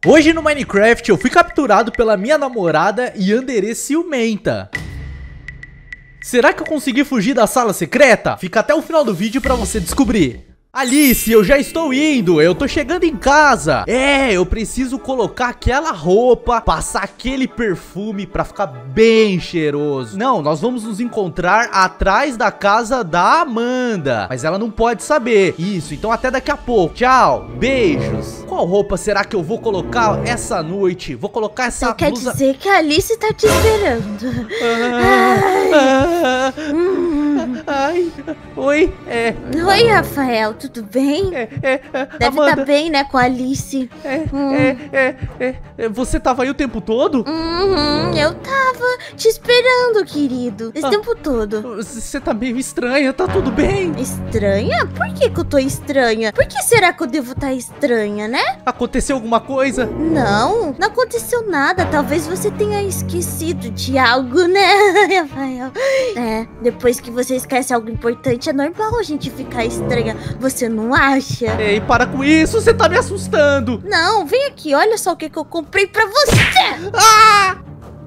Hoje no Minecraft eu fui capturado pela minha namorada Yandere ciumenta. Será que eu consegui fugir da sala secreta? Fica até o final do vídeo pra você descobrir. Alice, eu já estou indo, eu tô chegando em casa. Eu preciso colocar aquela roupa, passar aquele perfume pra ficar bem cheiroso. Não, nós vamos nos encontrar atrás da casa da Amanda, mas ela não pode saber. Isso, então até daqui a pouco. Tchau, beijos. Qual roupa será que eu vou colocar essa noite? Vou colocar essa Quer blusa... dizer que a Alice tá te esperando. Oi, Oi, Rafael, tudo bem? Deve Amanda. estar bem, né, com a Alice. Você tava aí o tempo todo? Eu tava te esperando, querido. Esse tempo todo. Você tá meio estranha, tá tudo bem? Estranha? Por que que eu tô estranha? Por que será que eu devo estar estranha, né? Aconteceu alguma coisa? Não aconteceu nada. Talvez você tenha esquecido de algo, né, Rafael? Depois que você esquece algo importante, é normal a gente ficar estranha. Você não acha? Ei, para com isso, você tá me assustando. Não, vem aqui, olha só o que eu comprei pra você. Ah!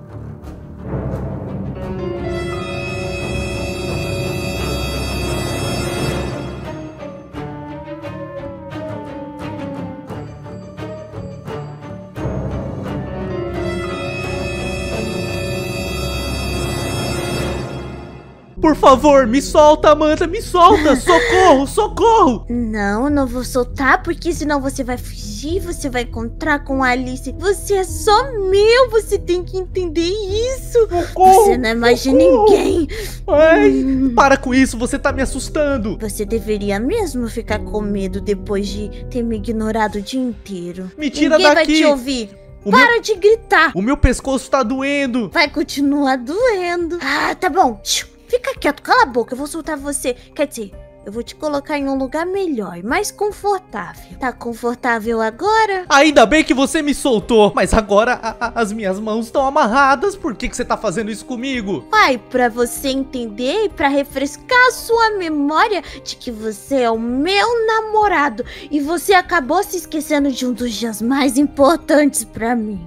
Por favor, me solta, Amanda, me solta! Socorro, socorro! Não vou soltar, porque senão você vai fugir, você vai encontrar com a Alice. Você é só meu, você tem que entender isso. Socorro, você não é mais de socorro. ninguém. Ai, para com isso, você tá me assustando. Você deveria mesmo ficar com medo depois de ter me ignorado o dia inteiro. Me tira Ninguém daqui. vai te ouvir. O Para de gritar. O meu pescoço tá doendo. Vai continuar doendo. Ah, tá bom. Fica quieto, cala a boca, eu vou soltar você. Quer dizer, eu vou te colocar em um lugar melhor, mais confortável. Tá confortável agora? Ainda bem que você me soltou. Mas agora as minhas mãos estão amarradas. Por que você tá fazendo isso comigo? Pai, pra você entender e pra refrescar a sua memória de que você é o meu namorado. E você acabou se esquecendo de um dos dias mais importantes pra mim.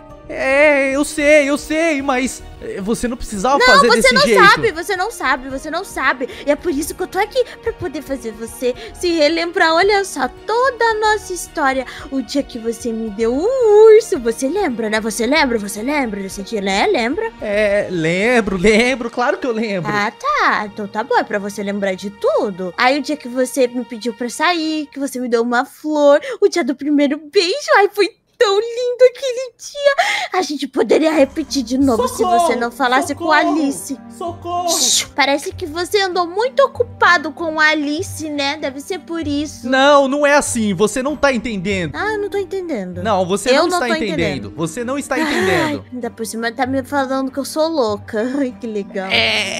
Eu sei, mas você não precisava fazer desse jeito. Você não sabe. E é por isso que eu tô aqui, pra poder fazer você se relembrar. Olha só, toda a nossa história. O dia que você me deu um urso, você lembra, né? Você lembra desse dia, né? Lembra? Lembro, claro que eu lembro. Ah, tá. Então tá bom, é pra você lembrar de tudo. Aí o dia que você me pediu pra sair, que você me deu uma flor, o dia do primeiro beijo, ai, foi tão lindo aquele dia. A gente poderia repetir de novo. Socorro, se você não falasse com a Alice. Socorro! Parece que você andou muito ocupado com a Alice, né? Deve ser por isso. Não é assim. Você não tá entendendo. Ah, eu não tô entendendo. Não, você não está entendendo. Você não está entendendo. Ainda por cima tá me falando que eu sou louca. Ai, que legal.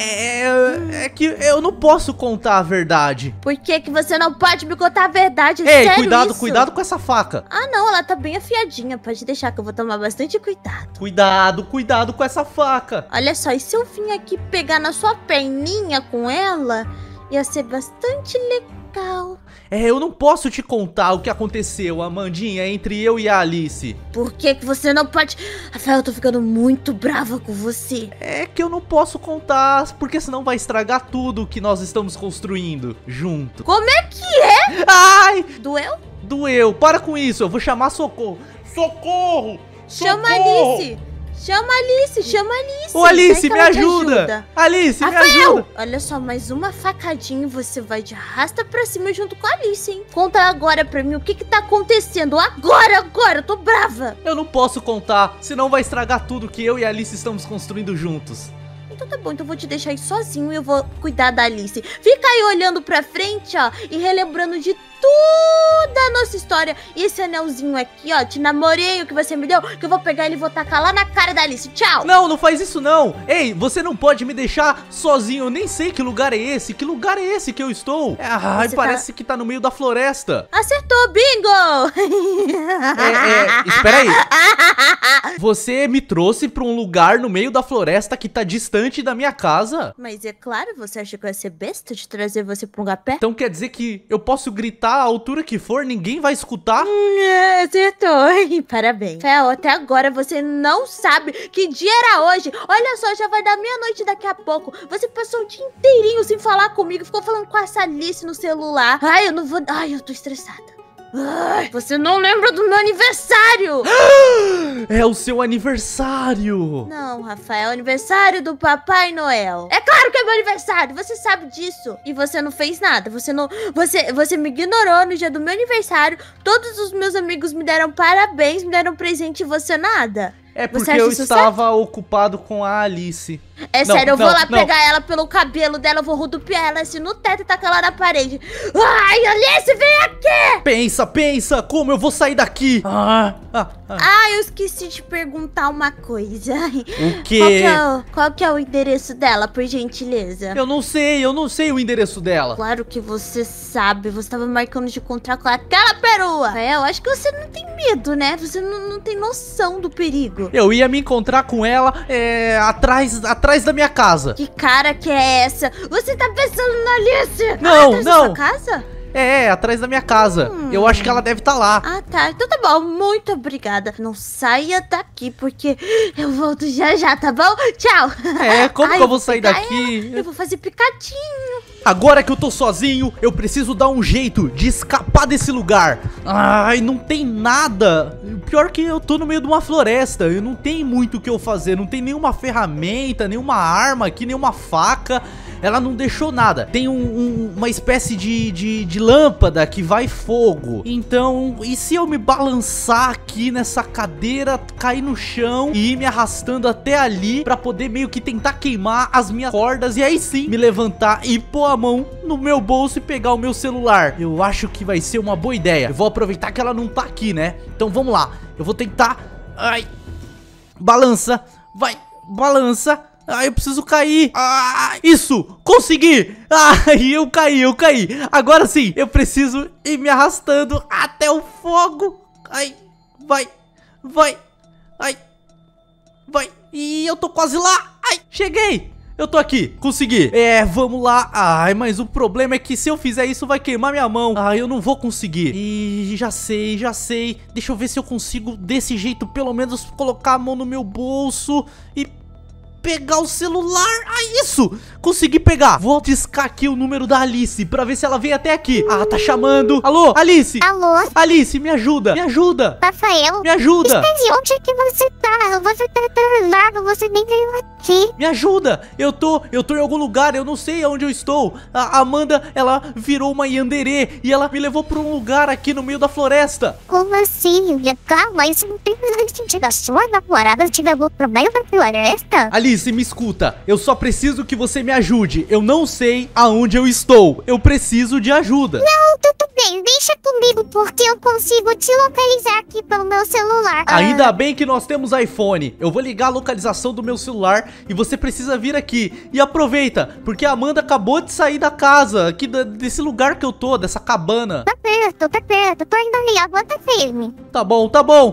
É que eu não posso contar a verdade. Por que que você não pode me contar a verdade? Ei, sério cuidado com essa faca. Ah, não, ela tá bem afiadinha. Pode deixar que eu vou tomar bastante cuidado. Cuidado com essa faca. Olha só, e se eu vim aqui pegar na sua perninha com ela, ia ser bastante legal. Eu não posso te contar o que aconteceu, Amandinha, entre eu e a Alice. Por que que você não pode? Rafael, eu tô ficando muito brava com você. É que eu não posso contar, porque senão vai estragar tudo que nós estamos construindo junto. Como é que é? Ai! Doeu? Para com isso, eu vou chamar socorro. Socorro! Chama a Alice! Chama a Alice! Ô, Alice, me ajuda! Alice, me ajuda! Olha só, mais uma facadinha e você vai de arrasta pra cima junto com a Alice, hein? Conta agora pra mim o que tá acontecendo. Agora! Eu tô brava! Eu não posso contar, senão vai estragar tudo que eu e a Alice estamos construindo juntos. Então tá bom, então eu vou te deixar aí sozinho e eu vou cuidar da Alice. Fica aí olhando pra frente, ó, e relembrando de toda a nossa história. E esse anelzinho aqui, ó, te namorei, o que você me deu, que eu vou pegar ele e vou tacar lá na cara da Alice. Tchau! Não faz isso não! Ei, você não pode me deixar sozinho, eu nem sei que lugar é esse. Que lugar é esse que eu estou? Ai, parece que tá no meio da floresta. Acertou, bingo! Espera aí. Você me trouxe pra um lugar no meio da floresta que tá distante da minha casa. Mas é claro, você acha que eu ia ser besta de trazer você pra um lugar perto? Então quer dizer que eu posso gritar a altura que for, ninguém vai escutar? Acertou. Parabéns. Rafael, até agora você não sabe que dia era hoje. Olha só, já vai dar meia-noite daqui a pouco. Você passou o dia inteirinho sem falar comigo, ficou falando com essa Alice no celular. Ai, eu não vou... Ai, eu tô estressada. Ai, você não lembra do meu aniversário? É o seu aniversário. Não, Rafael, é o aniversário do Papai Noel. É claro que é meu aniversário, você sabe disso. E você não fez nada, você me ignorou no dia do meu aniversário. Todos os meus amigos me deram parabéns, me deram presente e você nada. É porque eu estava ocupado com a Alice. É sério, eu vou lá pegar ela pelo cabelo dela, eu vou rodopiar ela assim no teto e tacar ela na parede. Ai, Alice, vem aqui! Pensa, como eu vou sair daqui? Eu esqueci de perguntar uma coisa. O quê? Qual que é o endereço dela, por gentileza? Eu não sei o endereço dela. Claro que você sabe, você tava marcando de encontrar com aquela perua. Eu acho que você não tem medo, né? Você não tem noção do perigo. Eu ia me encontrar com ela atrás da minha casa. Que cara que é essa? Você tá pensando na Alice? Não, atrás da sua casa? Atrás da minha casa. Eu acho que ela deve estar lá. Ah, tá. Então tá bom. Muito obrigada. Não saia daqui, porque eu volto já, tá bom? Tchau. Como que eu vou sair daqui? Eu vou fazer picadinho. Agora que eu tô sozinho, eu preciso dar um jeito de escapar desse lugar. Ai, não tem nada. Pior que eu tô no meio de uma floresta. Eu não tenho muito o que eu fazer. Não tem nenhuma ferramenta, nenhuma arma aqui, nenhuma faca. Ela não deixou nada. Tem uma espécie de lâmpada que vai fogo. Então, e se eu me balançar aqui nessa cadeira, cair no chão e ir me arrastando até ali pra poder meio que tentar queimar as minhas cordas e aí sim me levantar e pôr a mão no meu bolso e pegar o meu celular? Eu acho que vai ser uma boa ideia. Eu vou aproveitar que ela não tá aqui, né? Então vamos lá. Eu vou tentar... Ai... Balança. Vai. Balança. Eu preciso cair. Isso, consegui. Eu caí. Agora sim, eu preciso ir me arrastando até o fogo. Vai. E eu tô quase lá. Cheguei. Eu tô aqui, consegui. Vamos lá. Mas o problema é que se eu fizer isso vai queimar minha mão. Eu não vou conseguir. Já sei. Deixa eu ver se eu consigo desse jeito pelo menos colocar a mão no meu bolso e pegar o celular. Isso! Consegui pegar. Vou discar aqui o número da Alice pra ver se ela vem até aqui. Tá chamando. Alô, Alice? Alô? Alice, me ajuda. Rafael? Me ajuda. Onde é que você tá? Você tá atrasado, você nem veio aqui. Me ajuda. Eu tô em algum lugar, eu não sei onde eu estou. A Amanda, ela virou uma yandere e ela me levou pra um lugar aqui no meio da floresta. Como assim? Calma, isso não tem sentido. A sua namorada te levou pro meio da floresta? Alice, me escuta. Eu só preciso que você me ajude. Eu não sei aonde eu estou. Eu preciso de ajuda. Não, tudo bem. Deixa comigo, porque eu consigo te localizar aqui pelo meu celular. Ainda bem que nós temos iPhone. Eu vou ligar a localização do meu celular e você precisa vir aqui. E aproveita, porque a Amanda acabou de sair da casa, aqui desse lugar que eu tô, dessa cabana. Tá perto. Tô indo ali, aguenta firme. Tá bom.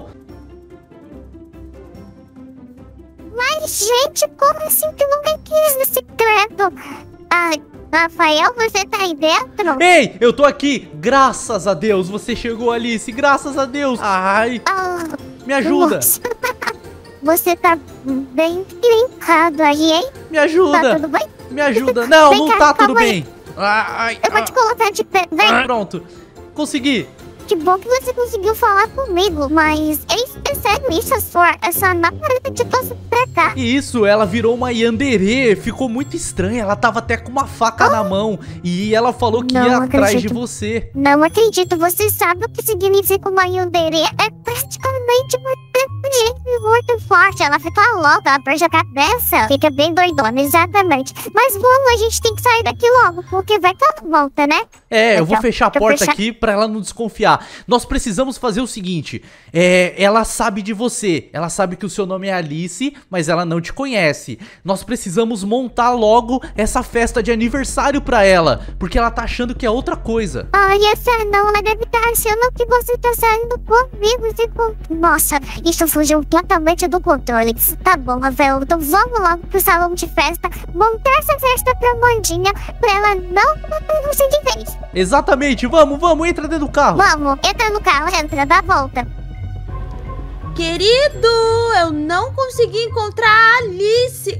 Mas, gente, como assim tu não me quis nesse credo? Rafael, você tá aí dentro? Ei, eu tô aqui. Graças a Deus, você chegou, Alice. Graças a Deus. Me ajuda. Nossa. Você tá bem brincado aí, hein? Me ajuda. Tá tudo bem? Me ajuda. Não, Vem não cá, tá tudo calma bem. Eu vou te colocar de pé. Vem. Pronto. Consegui. Que bom que você conseguiu falar comigo, mas é sério isso? Essa namorada te trouxe pra cá. Isso, ela virou uma yandere, ficou muito estranha, ela tava até com uma faca na mão e ela falou que ia atrás de você. Não acredito, você sabe o que significa uma yandere? É praticamente uma gente muito forte, ela fica louca, ela perde a cabeça, fica bem doidona, exatamente. Mas vamos, a gente tem que sair daqui logo, porque vai que ela volta, né? Eu vou fechar a porta aqui pra ela não desconfiar. Nós precisamos fazer o seguinte, ela sabe de você, ela sabe que o seu nome é Alice, mas ela não te conhece. Nós precisamos montar logo essa festa de aniversário pra ela, porque ela tá achando que é outra coisa. Ela deve estar achando que você tá saindo comigo. Nossa, isso fugiu um plano totalmente do controle. Tá bom, Rafael, então vamos logo pro salão de festa, montar essa festa pra Amandinha, pra ela não se de vez. Exatamente, vamos, entra dentro do carro. Vamos, entra no carro, entra, dá a volta. Querido, eu não consegui encontrar a Alice.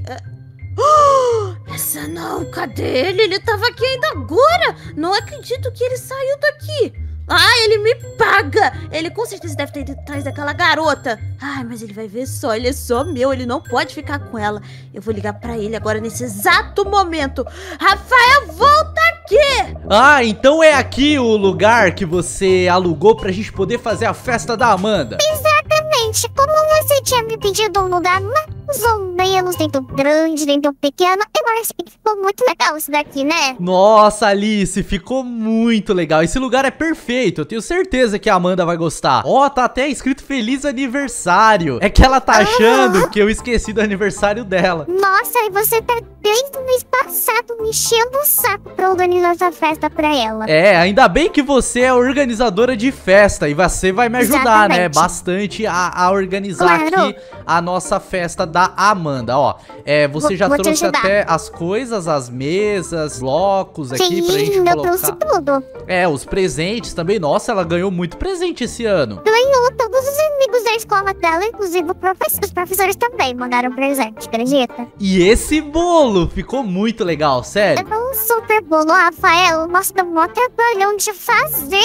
Essa não, cadê ele? Ele tava aqui ainda agora. Não acredito que ele saiu daqui. Ele me paga. Ele com certeza deve ter ido atrás daquela garota. Mas ele vai ver só, ele é só meu. Ele não pode ficar com ela. Eu vou ligar pra ele agora nesse exato momento. Rafael, volta aqui. Então é aqui o lugar que você alugou pra gente poder fazer a festa da Amanda. Exatamente, como você tinha me pedido um lugar mais ou menos, dentro grande, dentro pequeno, eu acho que ficou muito legal isso daqui, né? Nossa, Alice, ficou muito legal. Esse lugar é perfeito, eu tenho certeza que a Amanda vai gostar. Tá até escrito Feliz Aniversário. É que ela tá achando que eu esqueci do aniversário dela. Nossa, e você tá desde o mês passado me enchendo o saco pra organizar essa festa pra ela. Ainda bem que você é organizadora de festa e você vai me ajudar, né? Exatamente. Bastante a organizar aqui a nossa festa da Amanda, você já trouxe até as coisas, as mesas, blocos aqui pra gente colocar. Eu trouxe tudo. Os presentes também. Nossa, ela ganhou muito presente esse ano. Ganhou, todos os amigos da escola dela, inclusive os professores também mandaram presente, acredita? E esse bolo ficou muito legal, sério. É um super bolo, Rafael. Nossa, deu um trabalhão de fazer.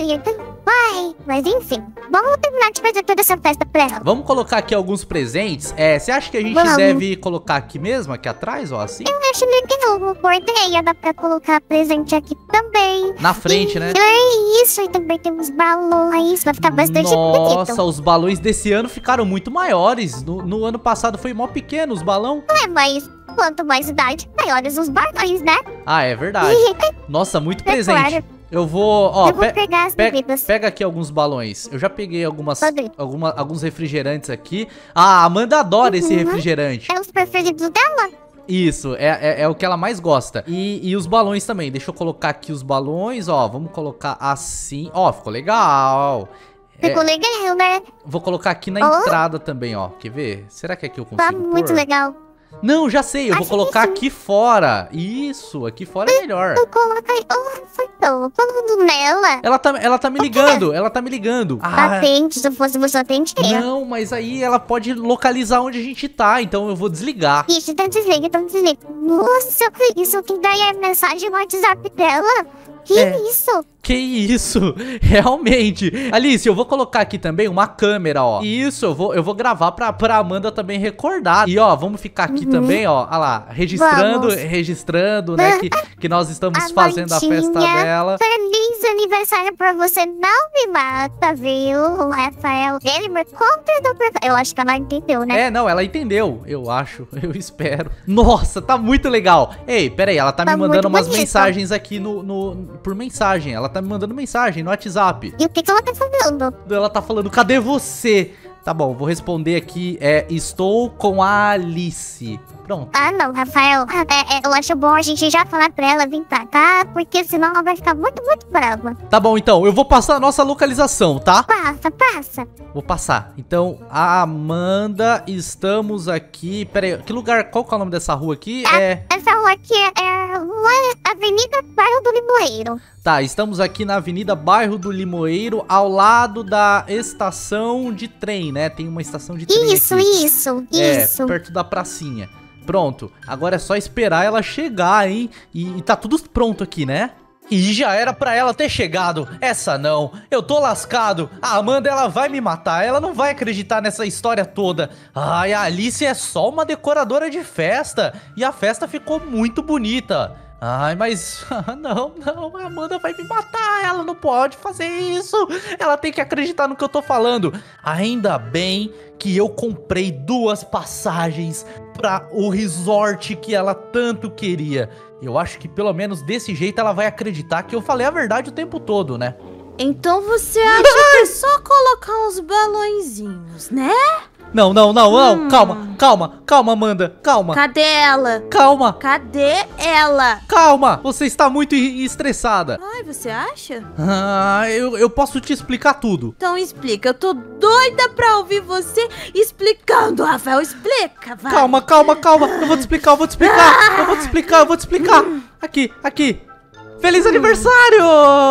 Mas enfim, vamos terminar de fazer toda essa festa pra ela. Vamos colocar aqui alguns presentes. Você acha que a gente deve colocar aqui mesmo, aqui atrás, assim? Eu acho legal, uma boa ideia. Dá pra colocar presente aqui também. Na frente, né? É isso, e também temos balões. Vai ficar bastante bonito. Nossa, os balões desse ano ficaram muito maiores. No ano passado foi mó pequeno os balões. Mas quanto mais idade, maiores os balões, né? É verdade. Nossa, muito presente. Claro. Eu vou, eu vou pegar as bebidas. Pega aqui alguns balões. Eu já peguei alguns refrigerantes aqui. A Amanda adora esse refrigerante. É os preferidos dela? Isso, é o que ela mais gosta. E os balões também. Deixa eu colocar aqui os balões, vamos colocar assim. Ficou legal. Ficou legal, né? Vou colocar aqui na entrada também, Quer ver? Será que aqui eu consigo Tá muito legal. Não, já sei, eu vou colocar aqui fora. Isso, aqui fora é melhor. Eu coloquei. Falando nela. Ela tá me ligando, ela tá me ligando. Atende, se eu fosse você, atendia. Não, mas aí ela pode localizar onde a gente tá, então eu vou desligar. Isso, então desliga. Nossa, isso que daí é mensagem no WhatsApp dela? Que isso? Que isso? Realmente. Alice, eu vou colocar aqui também uma câmera, Isso, eu vou gravar pra Amanda também recordar. E, vamos ficar aqui também, olha lá, registrando, né, que nós estamos fazendo a festa dela. Feliz aniversário pra você, não me mata, viu, Rafael? Ele me conta do... Eu acho que ela entendeu, né? Não, ela entendeu, eu acho, eu espero. Nossa, tá muito legal. Ei, peraí, ela tá me mandando umas mensagens aqui por mensagem, ela tá me mandando mensagem no WhatsApp. E o que ela tá falando? Ela tá falando, cadê você? Tá bom, vou responder aqui, estou com a Alice. Pronto. Não, Rafael, eu acho bom a gente já falar pra ela vir pra cá, porque senão ela vai ficar muito, muito brava. Tá bom, então, eu vou passar a nossa localização, tá? Passa. Vou passar. Então, a Amanda, estamos aqui... Pera aí, que lugar, qual que é o nome dessa rua aqui? Essa rua aqui é Avenida Bairro do Limoeiro. Tá, estamos aqui na Avenida Bairro do Limoeiro, ao lado da estação de trem, né? Tem uma estação de trem aqui. Isso. Perto da pracinha. Pronto, agora é só esperar ela chegar, hein? E tá tudo pronto aqui, né? E já era pra ela ter chegado. Essa não, eu tô lascado. A Amanda, ela vai me matar, ela não vai acreditar nessa história toda. A Alice é só uma decoradora de festa. E a festa ficou muito bonita. Mas não, a Amanda vai me matar, ela não pode fazer isso, ela tem que acreditar no que eu tô falando. Ainda bem que eu comprei 2 passagens para o resort que ela tanto queria. Eu acho que pelo menos desse jeito ela vai acreditar que eu falei a verdade o tempo todo, né? Então você acha que é só colocar uns balõezinhos, né? Não. Calma, Amanda. Calma. Cadê ela? Calma. Cadê ela? Calma. Você está muito estressada. Ai, você acha? Eu posso te explicar tudo. Então explica. Eu tô doida pra ouvir você explicando, Rafael. Explica, vai. Calma. Eu vou te explicar. Aqui. Feliz aniversário!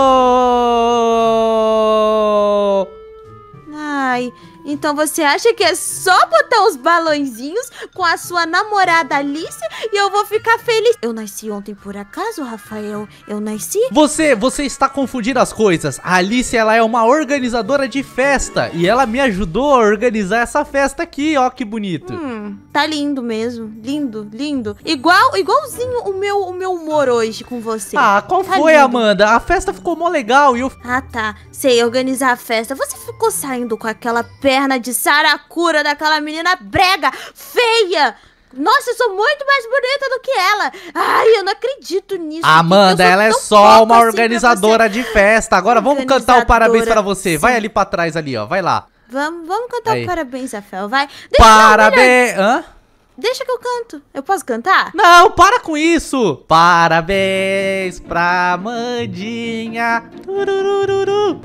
Ai, então você acha que é só botar os balõezinhos com a sua namorada Alice e eu vou ficar feliz? Eu nasci ontem por acaso, Rafael? Eu nasci? Você está confundindo as coisas. A Alice, ela é uma organizadora de festa e ela me ajudou a organizar essa festa aqui, ó, que bonito. Tá lindo mesmo. Lindo. Igualzinho o meu humor hoje com você. Qual Tá foi, lindo. Amanda? A festa ficou mó legal e eu... Tá. Sei, organizar a festa. Você ficou saindo com aquela perna de saracura daquela menina brega, feia. Nossa, eu sou muito mais bonita do que ela. Ai, eu não acredito nisso. Amanda, ela é só uma organizadora de festa. Agora vamos cantar o parabéns pra você. Sim. Vai ali pra trás ali, ó. Vai lá. Vamos cantar Aí. o parabéns, Rafael. Vai. Parabéns. Hã? Deixa que eu canto. Eu posso cantar? Não, para com isso. Parabéns pra Mandinha. Turururu.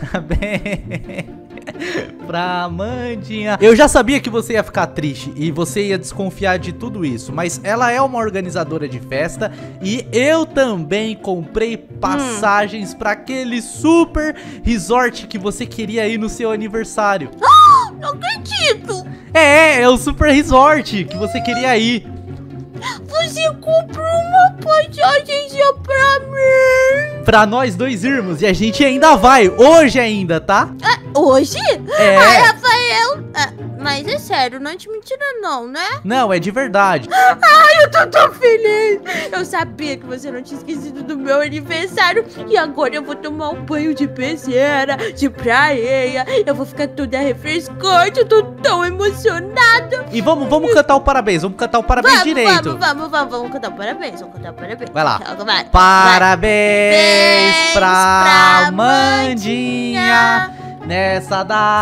Parabéns pra Mandinha. Eu já sabia que você ia ficar triste e você ia desconfiar de tudo isso, mas ela é uma organizadora de festa e eu também comprei passagens pra aquele super resort que você queria ir no seu aniversário. Não acredito. É o super resort que você queria ir. Você comprou uma passagem só pra mim. Pra nós dois irmos. E a gente ainda vai. Hoje ainda, tá? Hoje? É. Ai, Rafael. Mas é sério, não é de mentira não, né? Não, é de verdade. Ai, eu tô tão feliz. Eu sabia que você não tinha esquecido do meu aniversário. E agora eu vou tomar um banho de peixeira, de praia. Eu vou ficar toda refrescante. Eu tô tão emocionada. E vamos cantar o parabéns. Vamos cantar o parabéns direito. Vamos cantar o parabéns. Vai lá. Vai. Parabéns pra Mandinha nessa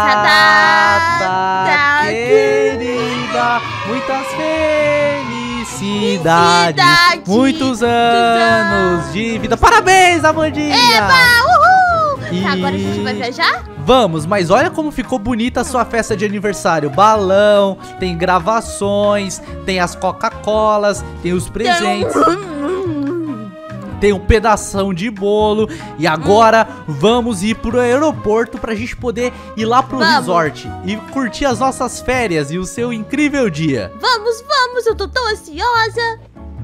data querida. Muitas felicidades. Muitos anos de vida. Parabéns, Amandinha. Uhul! E... Tá, agora a gente vai viajar? Vamos, mas olha como ficou bonita a sua festa de aniversário. Balão, tem gravações, tem as Coca-Colas, tem os presentes. Tem um pedação de bolo. E agora vamos ir pro aeroporto pra gente poder ir lá pro resort e curtir as nossas férias e o seu incrível dia. Vamos, eu tô tão ansiosa.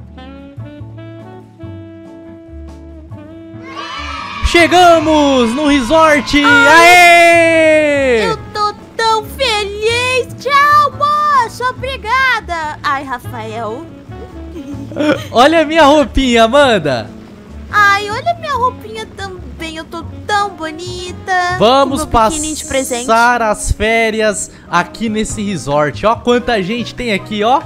Chegamos no resort! Aê! Eu tô tão feliz. Tchau, moço, obrigada. Ai, Rafael. Olha a minha roupinha, Amanda. Ai, olha minha roupinha também, eu tô tão bonita. Vamos Com meu biquíni de presente. passar as férias aqui nesse resort. Ó quanta gente tem aqui, ó.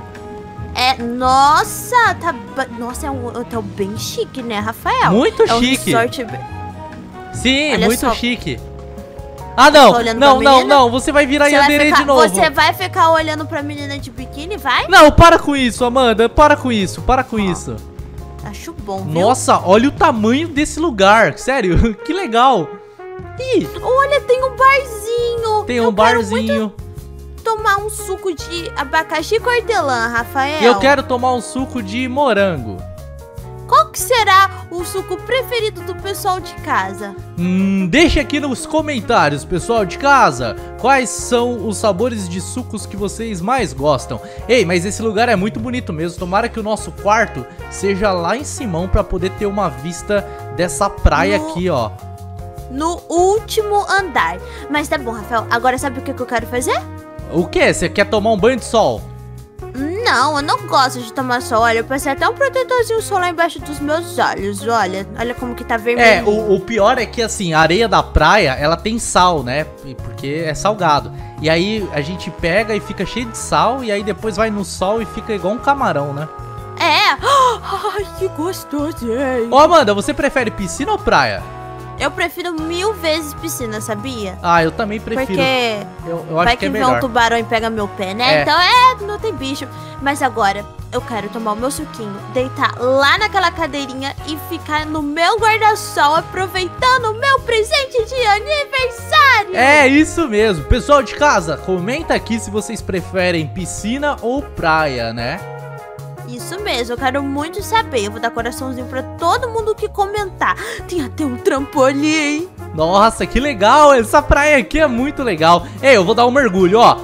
Nossa, nossa, é um hotel bem chique, né, Rafael? Muito é um chique. Resort... Sim, Olha muito só. chique. Ah, não, Tá olhando pra menina? não, você vai virar Yandere de novo. Você vai ficar olhando pra menina de biquíni, vai? Não, para com isso, Amanda, para com isso. Acho bom, viu? Nossa, olha o tamanho desse lugar, sério, que legal. Ih, Olha, tem um barzinho. tem um Eu quero barzinho. muito tomar um suco de abacaxi com hortelã, Rafael. E eu quero tomar um suco de morango. Qual que será o suco preferido do pessoal de casa? Deixe aqui nos comentários, pessoal de casa, quais são os sabores de sucos que vocês mais gostam. Ei, mas esse lugar é muito bonito mesmo. Tomara que o nosso quarto seja lá em Simão pra poder ter uma vista dessa praia aqui, ó. No último andar. Mas tá bom, Rafael. Agora sabe o que eu quero fazer? O que? Você quer tomar um banho de sol? Não, eu não gosto de tomar sol. Olha, eu passei até um protetorzinho solar embaixo dos meus olhos. Olha como que tá vermelho. O pior é que assim, a areia da praia, ela tem sal, né? Porque é salgado. E aí a gente pega e fica cheio de sal. E aí depois vai no sol e fica igual um camarão, né? Ai, que gostoso, hein? Ô, Amanda, você prefere piscina ou praia? Eu prefiro 1000 vezes piscina, sabia? Ah, eu também prefiro. Porque eu vai acho que é vem melhor. um tubarão e pega meu pé, né? É. Então não tem bicho. Mas agora, eu quero tomar o meu suquinho, deitar lá naquela cadeirinha e ficar no meu guarda-sol aproveitando o meu presente de aniversário. É isso mesmo. Pessoal de casa, comenta aqui se vocês preferem piscina ou praia, né? Isso mesmo, eu quero muito saber. Eu vou dar coraçãozinho pra todo mundo que comentar. Tem até um trampolim. Nossa, que legal. Essa praia aqui é muito legal. Ei, eu vou dar um mergulho, ó.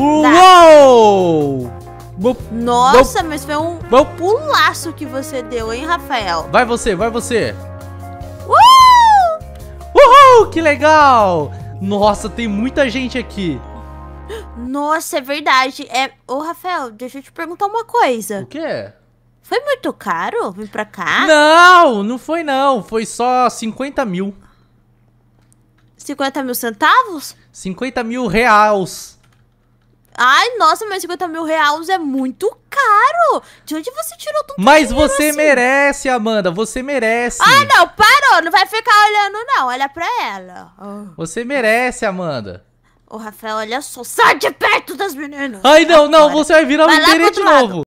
Uou! Nossa, mas foi um pulaço que você deu, hein, Rafael? Vai você, vai você. Uh! Uhul, que legal. Nossa, tem muita gente aqui. Nossa, é verdade. Ô, Rafael, deixa eu te perguntar uma coisa. O quê? Foi muito caro vir pra cá? Não, não foi não. Foi só 50 mil. 50 mil centavos? 50 mil reais. Ai, nossa, mas 50 mil reais é muito caro. De onde você tirou tanto Mas dinheiro você assim? merece, Amanda. Você merece. Ah, não, parou. Não vai ficar olhando, não. Olha pra ela. Você merece, Amanda. Ô, Rafael, olha só. Sai de perto das meninas. Ai, não, não. Agora. Você vai virar um Vai lá pro interesse de outro lado. novo.